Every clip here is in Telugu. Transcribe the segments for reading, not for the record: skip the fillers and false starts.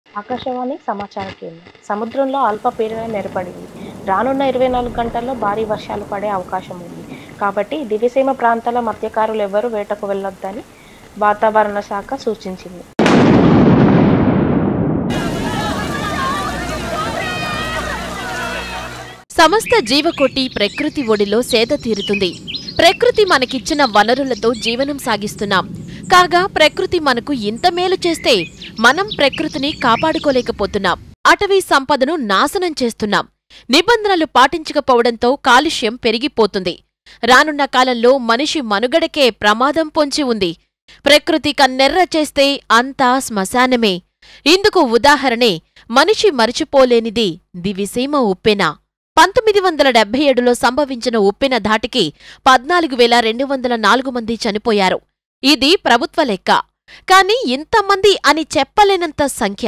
ఆకాశవాణి సమాచార కేంద్రం. సముద్రంలో అల్పపీడనం ఏర్పడింది. రానున్న 24 గంటల్లో భారీ వర్షాలు పడే అవకాశం ఉంది. కాబట్టి దివిసీమ ప్రాంతాల మత్స్యకారులెవరూ వేటకు వెళ్లొద్దని వాతావరణ శాఖ సూచించింది. సమస్త జీవకోటి ప్రకృతి ఒడిలో సేద తీరుతుంది. ప్రకృతి మనకిచ్చిన వనరులతో జీవనం సాగిస్తున్నాం. కాగా ప్రకృతి మనకు ఇంత మేలు చేస్తే మనం ప్రకృతిని కాపాడుకోలేకపోతున్నాం. అటవీ సంపదను నాశనం చేస్తున్నాం. నిబంధనలు పాటించకపోవడంతో కాలుష్యం పెరిగిపోతుంది. రానున్న కాలంలో మనిషి మనుగడకే ప్రమాదం పొంచి ఉంది. ప్రకృతి కన్నెర్ర చేస్తే అంతా శ్మశానమే. ఇందుకు ఉదాహరణే మనిషి మరిచిపోలేనిది దివిసీమ ఉప్పెన. 1977లో సంభవించిన ఉప్పెన ధాటికి 14,204 మంది చనిపోయారు. ఇది ప్రభుత్వ లెక్క. కాని ఇంతమంది అని చెప్పలేనంత సంఖ్య.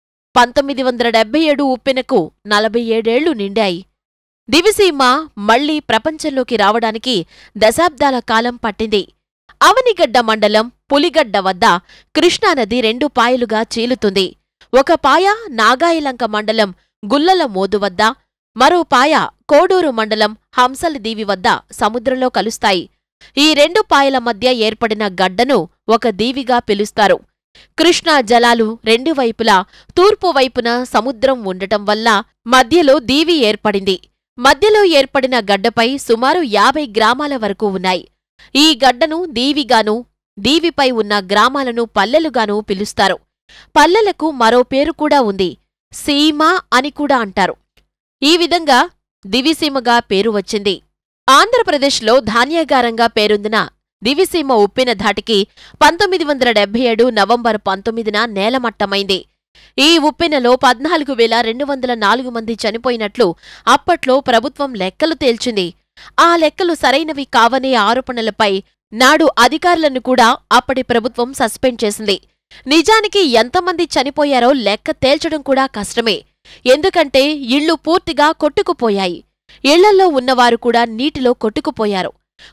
1977 ఉప్పెనకు 47 ఏళ్లు నిండాయి. దివిసీమ మళ్లీ ప్రపంచంలోకి రావడానికి దశాబ్దాల కాలం పట్టింది. అవనిగడ్డ మండలం పులిగడ్డ వద్ద కృష్ణానది 2 పాయలుగా చీలుతుంది. ఒక పాయ నాగాయలంక మండలం గుల్లల మోదు వద్ద, మరో పాయ కోడూరు మండలం హంసలదీవి వద్ద సముద్రంలో కలుస్తాయి. ఈ 2 పాయల మధ్య ఏర్పడిన గడ్డను ఒక దీవిగా పిలుస్తారు. కృష్ణా జలాలు 2 వైపులా తూర్పు వైపున సముద్రం ఉండటం వల్ల మధ్యలో దీవి ఏర్పడింది. మధ్యలో ఏర్పడిన గడ్డపై సుమారు 50 గ్రామాల వరకు ఉన్నాయి. ఈ గడ్డను దీవిగానూ, దీవిపై ఉన్న గ్రామాలను పల్లెలుగానూ పిలుస్తారు. పల్లెలకు మరో పేరు కూడా ఉంది. సీమ అని కూడా అంటారు. ఈ విధంగా దివిసీమగా పేరు వచ్చింది. ఆంధ్రప్రదేశ్లో ధాన్యాగారంగా పేరొందిన దివిసీమ ఉప్పెన ధాటికి 1977 నవంబర్ 19న నేలమట్టమైంది. ఈ ఉప్పెనలో 14,204 మంది చనిపోయినట్లు అప్పట్లో ప్రభుత్వం లెక్కలు తేల్చింది. ఆ లెక్కలు సరైనవి కావనే ఆరోపణలపై నాడు అధికారులను కూడా అప్పటి ప్రభుత్వం సస్పెండ్ చేసింది. నిజానికి ఎంతమంది చనిపోయారో లెక్క తేల్చడం కూడా కష్టమే. ఎందుకంటే ఇళ్లు పూర్తిగా కొట్టుకుపోయాయి. ఇళ్లల్లో ఉన్నవారు కూడా నీటిలో కొట్టుకుపోయారు.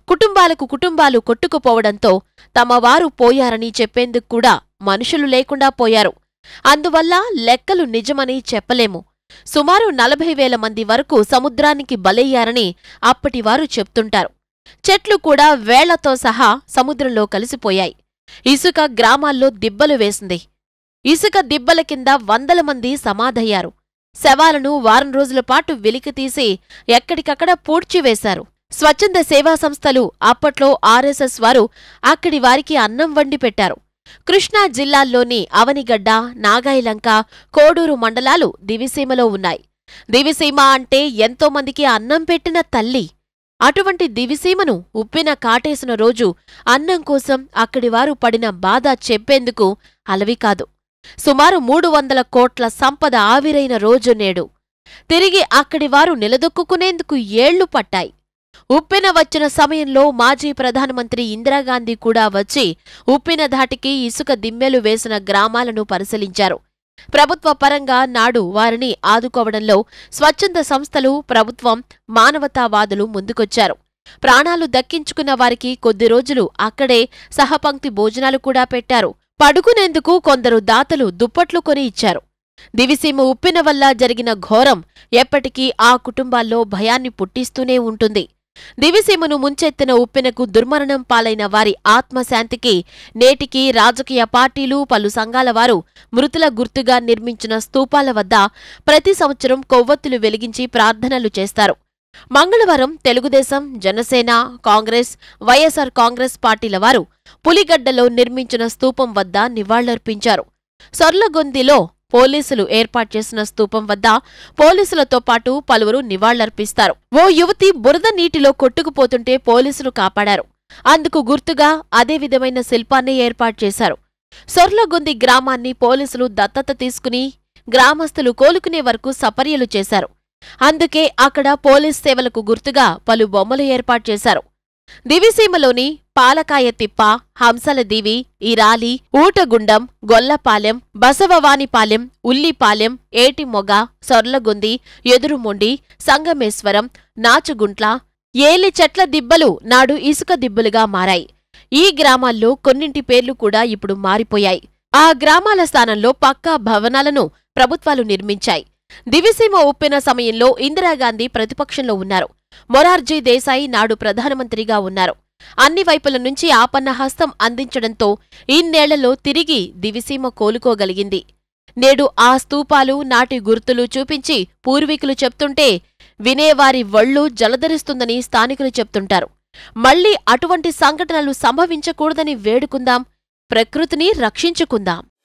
కుటుంబాలు కొట్టుకుపోవడంతో తమవారు పోయారని చెప్పేందుకు కూడా మనుషులు లేకుండా పోయారు. అందువల్ల లెక్కలు నిజమని చెప్పలేము. సుమారు 40,000 మంది వరకు సముద్రానికి బలయ్యారని అప్పటివారు చెప్తుంటారు. చెట్లు కూడా వేళ్లతో సహా సముద్రంలో కలిసిపోయాయి. ఇసుక గ్రామాల్లో దిబ్బలు వేసింది. ఇసుక దిబ్బల కింద 100 మంది సమాధయ్యారు. శవాలను వారం రోజుల పాటు వెలికితీసి ఎక్కడికక్కడ పూడ్చివేశారు. స్వచ్ఛంద సేవా సంస్థలు, అప్పట్లో ఆర్ఎస్ఎస్ వారు అక్కడి వారికి అన్నం వండి పెట్టారు. కృష్ణా జిల్లాల్లోని అవనిగడ్డ, నాగాయలంక, కోడూరు మండలాలు దివిసీమలో ఉన్నాయి. దివిసీమ అంటే ఎంతోమందికి అన్నం పెట్టిన తల్లి. అటువంటి దివిసీమను ఉప్పెన కాటేసిన రోజు అన్నం కోసం అక్కడివారు పడిన బాధ చెప్పేందుకు అలవి కాదు. సుమారు 300 కోట్ల సంపద ఆవిరైన రోజు నేడు. తిరిగి అక్కడివారు నిలదొక్కుకునేందుకు ఏళ్లు పట్టాయి. ఉప్పెన వచ్చిన సమయంలో మాజీ ప్రధానమంత్రి ఇందిరాగాంధీ కూడా వచ్చి ఉప్పెన ధాటికి ఇసుక దిమ్మెలు వేసిన గ్రామాలను పరిశీలించారు. ప్రభుత్వ పరంగా నాడు వారిని ఆదుకోవడంలో స్వచ్ఛంద సంస్థలు, ప్రభుత్వం, మానవతావాదులు ముందుకొచ్చారు. ప్రాణాలు దక్కించుకున్న వారికి కొద్ది రోజులు అక్కడే సహపంక్తి భోజనాలు కూడా పెట్టారు. పడుకునేందుకు కొందరు దాతలు దుప్పట్లు కొని ఇచ్చారు. దివిసీమ ఉప్పెన వల్ల జరిగిన ఘోరం ఎప్పటికీ ఆ కుటుంబాల్లో భయాన్ని పుట్టిస్తూనే ఉంటుంది. దివిసీమను ముంచెత్తిన ఉప్పెనకు దుర్మరణం పాలైన వారి ఆత్మశాంతికి నేటికి రాజకీయ పార్టీలు, పలు సంఘాల వారు మృతుల గుర్తుగా నిర్మించిన స్తూపాల వద్ద ప్రతి సంవత్సరం కొవ్వొత్తులు వెలిగించి ప్రార్థనలు చేస్తారు. మంగళవారం తెలుగుదేశం, జనసేన, కాంగ్రెస్, వైఎస్సార్ కాంగ్రెస్ పార్టీల వారు పులిగడ్డలో నిర్మించిన స్తూపం వద్ద నివాళులర్పించారు. సొర్లగొందిలో పోలీసులు ఏర్పాటు చేసిన స్తూపం వద్ద పోలీసులతో పాటు పలువురు నివాళులర్పిస్తారు. ఓ యువతి బురద నీటిలో కొట్టుకుపోతుంటే పోలీసులు కాపాడారు. అందుకు గుర్తుగా అదే విధమైన శిల్పాన్ని ఏర్పాటు చేశారు. సొర్లగొంది గ్రామాన్ని పోలీసులు దత్తత తీసుకుని గ్రామస్తులు కోలుకునే వరకు సపర్యలు చేశారు. అందుకే అక్కడ పోలీస్ సేవలకు గుర్తుగా పలు బొమ్మలు ఏర్పాటు చేశారు. దివిసీమలోని పాలకాయ తిప్ప, హంసలదీవి, ఇరాలి, ఊటగుండం, గొల్లపాలెం, బసవవానిపాలెం, ఉల్లిపాలెం, ఏటిమొగ, సొర్లగొంది, ఎదురుమొండి, సంగమేశ్వరం, నాచుగుంట్ల, ఏలి చెట్ల దిబ్బలు నాడు ఇసుక దిబ్బలుగా మారాయి. ఈ గ్రామాల్లో కొన్నింటి పేర్లు కూడా ఇప్పుడు మారిపోయాయి. ఆ గ్రామాల స్థానంలో పక్కా భవనాలను ప్రభుత్వాలు నిర్మించాయి. దివిసీమ ఉప్పెన సమయంలో ఇందిరాగాంధీ ప్రతిపక్షంలో ఉన్నారు. మొరార్జీ దేశాయి నాడు ప్రధానమంత్రిగా ఉన్నారు. అన్ని వైపుల నుంచి ఆపన్న హస్తం అందించడంతో ఇన్నేళ్లలో తిరిగి దివిసీమ కోలుకోగలిగింది. నేడు ఆ స్తూపాలు, నాటి గుర్తులు చూపించి పూర్వీకులు చెప్తుంటే వినేవారి వళ్ళు జలధరిస్తుందని స్థానికులు చెప్తుంటారు. మళ్లీ అటువంటి సంఘటనలు సంభవించకూడదని వేడుకుందాం, ప్రకృతిని రక్షించుకుందాం.